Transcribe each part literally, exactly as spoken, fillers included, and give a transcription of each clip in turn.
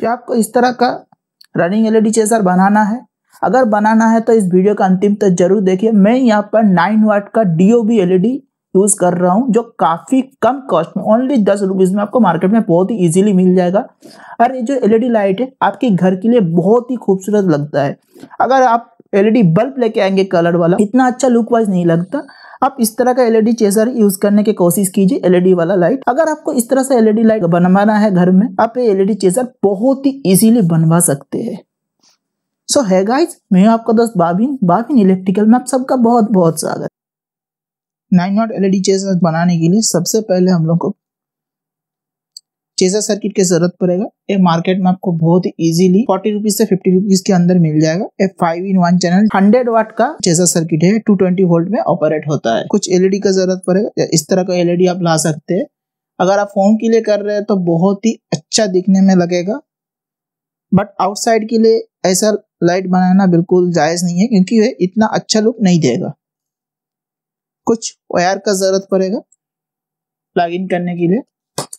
क्या आपको इस तरह का रनिंग एलईडी चेजर बनाना है? अगर बनाना है तो इस वीडियो का अंतिम तक जरूर देखिए। मैं यहाँ पर नाइन वाट का डीओबी एलईडी यूज कर रहा हूँ, जो काफी कम कॉस्ट में, ओनली दस रुपीज में आपको मार्केट में बहुत ही इजीली मिल जाएगा। और ये जो एलईडी लाइट है आपके घर के लिए बहुत ही खूबसूरत लगता है। अगर आप एलईडी बल्ब लेके आएंगे कलर वाला, इतना अच्छा लुक वाइज नहीं लगता। आप इस तरह का एलईडी चेजर यूज करने की कोशिश कीजिए, एलईडी वाला लाइट। अगर आपको इस तरह से एलईडी लाइट बनवाना है घर में, आप ये एलईडी चेजर बहुत ही इजीली बनवा सकते हैं। सो है गाइस, मैं हूं आपका दोस्त बाबिन बाबिन इलेक्ट्रिकल में आप सबका बहुत बहुत स्वागत। नाइन वाट एलईडी चेजर बनाने के लिए सबसे पहले हम लोग को चेजर सर्किट की जरूरत पड़ेगा। ये मार्केट में आपको बहुत ही इजीली फोर्टी रुपीज से फिफ्टी रुपीज के अंदर मिल जाएगा। ये five in one channel hundred watt का चेजर सर्किट है, टू ट्वेंटी वोल्ट में ऑपरेट होता है। कुछ एलईडी का जरूरत पड़ेगा, इस तरह का एलईडी आप ला सकते हैं। अगर आप होम के लिए कर रहे हैं तो बहुत ही अच्छा दिखने में लगेगा, बट आउटसाइड के लिए ऐसा लाइट बनाना बिल्कुल जायज नहीं है, क्योंकि ये इतना अच्छा लुक नहीं देगा। कुछ वायर का जरूरत पड़ेगा प्लग इन करने के लिए।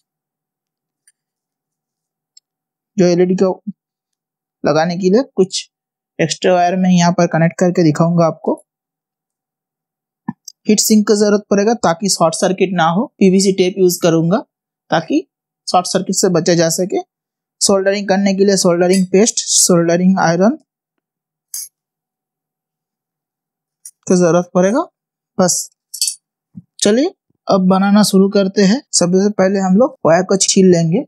जो एलईडी को लगाने के लिए कुछ एक्स्ट्रा वायर में यहाँ पर कनेक्ट करके दिखाऊंगा आपको। हीट सिंक का जरूरत पड़ेगा ताकि शॉर्ट सर्किट ना हो। पीवीसी टेप यूज करूंगा ताकि शॉर्ट सर्किट से बचा जा सके। सोल्डरिंग करने के लिए सोल्डरिंग पेस्ट, सोल्डरिंग आयरन की जरूरत पड़ेगा। बस चलिए अब बनाना शुरू करते हैं। सबसे पहले हम लोग वायर को छील लेंगे।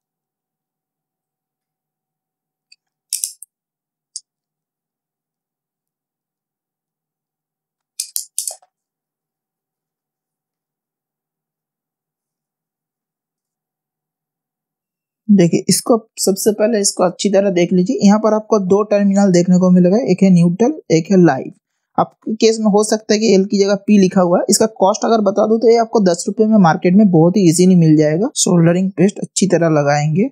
देखिए, इसको सबसे पहले इसको अच्छी तरह देख लीजिए। यहाँ पर आपको दो टर्मिनल देखने को मिलेगा, एक है न्यूट्रल, एक है लाइव। आपके केस में हो सकता है कि एल की जगह पी लिखा हुआ है। इसका कॉस्ट अगर बता दूं तो ये आपको दस रुपए में मार्केट में बहुत ही इजीली मिल जाएगा। सोल्डरिंग पेस्ट अच्छी तरह लगाएंगे,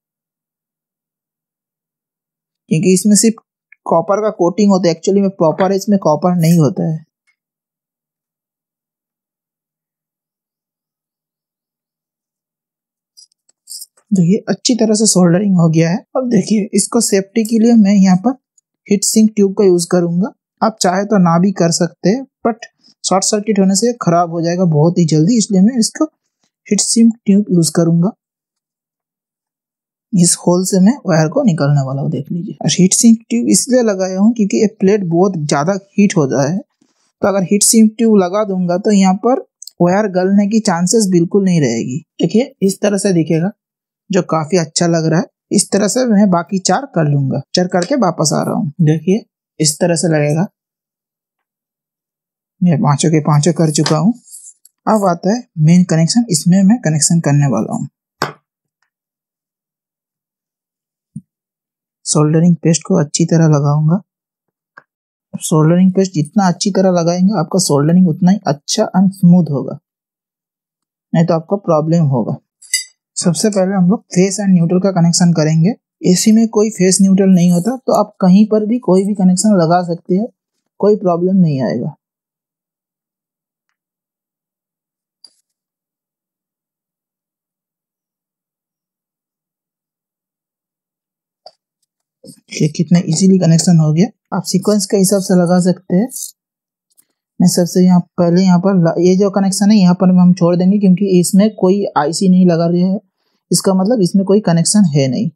क्योंकि इसमें सिर्फ कॉपर का कोटिंग होता है। एक्चुअली में प्रॉपर इसमें कॉपर नहीं होता है। देखिए अच्छी तरह से सोल्डरिंग हो गया है। अब देखिए, इसको सेफ्टी के लिए मैं यहाँ पर हीट सिंक ट्यूब का यूज करूंगा। आप चाहे तो ना भी कर सकते हैं, बट शॉर्ट सर्किट होने से खराब हो जाएगा बहुत ही जल्दी, इसलिए मैं इसको हीट सिंक ट्यूब यूज करूंगा। इस होल से मैं वायर को निकालने वाला हूँ, देख लीजिए। और हीट सिंक ट्यूब इसलिए लगाया हूँ क्योंकि ये प्लेट बहुत ज्यादा हीट होता है। तो अगर हीट सिंक ट्यूब लगा दूंगा तो यहाँ पर वायर गलने की चांसेस बिल्कुल नहीं रहेगी। देखिए इस तरह से दिखेगा, जो काफी अच्छा लग रहा है। इस तरह से मैं बाकी चार कर लूंगा। चार करके वापस आ रहा हूँ। देखिए इस तरह से लगेगा। मैं पांचों के पांचों कर चुका हूँ। अब आता है मेन कनेक्शन। इसमें मैं कनेक्शन करने वाला हूँ। सोल्डरिंग पेस्ट को अच्छी तरह लगाऊंगा। सोल्डरिंग पेस्ट जितना अच्छी तरह लगाएंगे आपका सोल्डरिंग उतना ही अच्छा एंड स्मूथ होगा, नहीं तो आपको प्रॉब्लम होगा। सबसे पहले हम लोग फेस एंड न्यूट्रल का कनेक्शन करेंगे। एसी में कोई फेस न्यूट्रल नहीं होता, तो आप कहीं पर भी कोई भी कनेक्शन लगा सकते हैं, कोई प्रॉब्लम नहीं आएगा। ये कितना इजीली कनेक्शन हो गया। आप सीक्वेंस के हिसाब से लगा सकते हैं। मैं सबसे यहाँ पहले यहाँ पर ये जो कनेक्शन है यहाँ पर हम छोड़ देंगे, क्योंकि इसमें कोई आईसी नहीं लगा रही है। इसका मतलब इसमें कोई कनेक्शन है नहीं।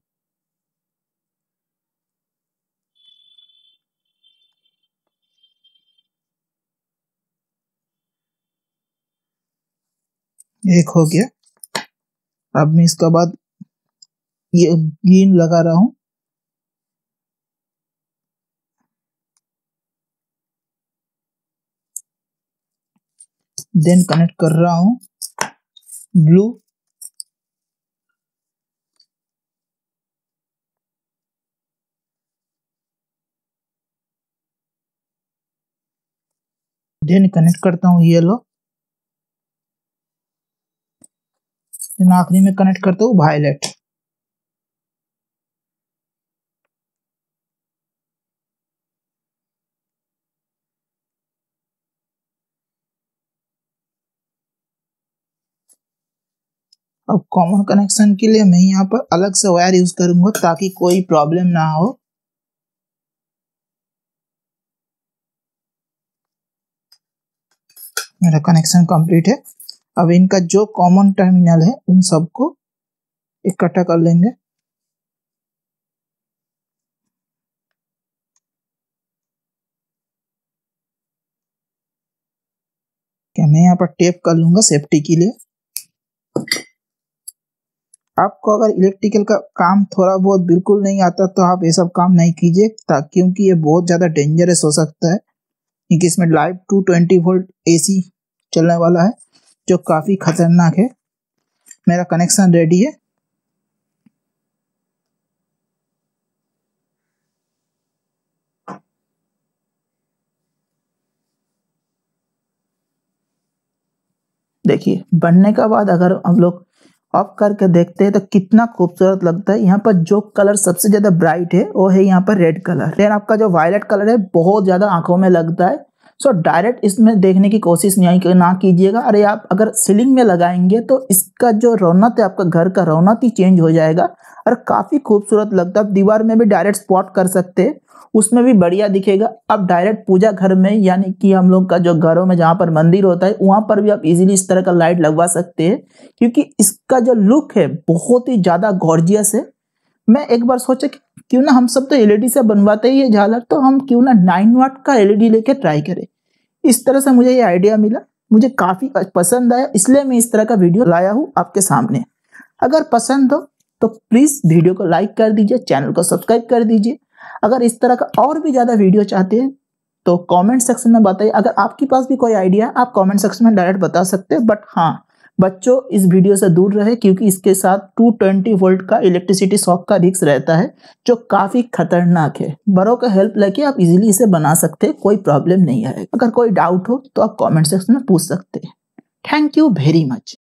एक हो गया। अब मैं इसके बाद ये ग्रीन लगा रहा हूँ। देन कनेक्ट कर रहा हूँ ब्लू। देन कनेक्ट करता हूँ येलो। देन आखिरी में कनेक्ट करता हूँ वायलेट। अब कॉमन कनेक्शन के लिए मैं यहाँ पर अलग से वायर यूज करूंगा ताकि कोई प्रॉब्लम ना हो। मेरा कनेक्शन कंप्लीट है। अब इनका जो कॉमन टर्मिनल है उन सबको इकट्ठा कर लेंगे। क्या मैं यहाँ पर टेप कर लूंगा सेफ्टी के लिए। आपको अगर इलेक्ट्रिकल का काम थोड़ा बहुत बिल्कुल नहीं आता तो आप ये सब काम नहीं कीजिए, क्योंकि ये बहुत ज़्यादा डेंजरस हो सकता है, क्योंकि इसमें live two twenty volt AC चलने वाला है जो काफ़ी खतरनाक है। मेरा कनेक्शन रेडी है। देखिए बनने का बाद अगर हम लोग ऑफ करके देखते हैं तो कितना खूबसूरत लगता है। यहाँ पर जो कलर सबसे ज्यादा ब्राइट है वो है यहाँ पर रेड कलर। फिर आपका जो वायलेट कलर है बहुत ज्यादा आंखों में लगता है। सो डायरेक्ट इसमें देखने की कोशिश नहीं ना कीजिएगा। अरे आप अगर सीलिंग में लगाएंगे तो इसका जो रौनक है, आपका घर का रौनक ही चेंज हो जाएगा और काफी खूबसूरत लगता है। दीवार में भी डायरेक्ट स्पॉट कर सकते हैं, उसमें भी बढ़िया दिखेगा। अब डायरेक्ट पूजा घर में, यानी कि हम लोग का जो घरों में जहाँ पर मंदिर होता है वहां पर भी आप इजीली इस तरह का लाइट लगवा सकते हैं, क्योंकि इसका जो लुक है बहुत ही ज्यादा गॉर्जियस है। मैं एक बार सोचा कि क्यों ना हम सब तो एलईडी से बनवाते ही है झालर, तो हम क्यों ना नाइन वाट का एलईडी लेके ट्राई करें। इस तरह से मुझे ये आइडिया मिला, मुझे काफी पसंद आया, इसलिए मैं इस तरह का वीडियो लाया हूँ आपके सामने। अगर पसंद हो तो प्लीज वीडियो को लाइक कर दीजिए, चैनल को सब्सक्राइब कर दीजिए। अगर इस तरह का और भी ज्यादा वीडियो चाहते हैं तो कमेंट सेक्शन में बताइए। अगर आपके पास भी कोई आइडिया है आप कमेंट सेक्शन में डायरेक्ट बता सकते हैं। बट हाँ, बच्चों इस वीडियो से दूर रहे, क्योंकि इसके साथ टू ट्वेंटी वोल्ट का इलेक्ट्रिसिटी शॉक का रिस्क रहता है जो काफी खतरनाक है। बड़ों का हेल्प लेके आप इजीली इसे बना सकते हैं, कोई प्रॉब्लम नहीं आएगा। अगर कोई डाउट हो तो आप कमेंट सेक्शन में पूछ सकते हैं। Thank you very much.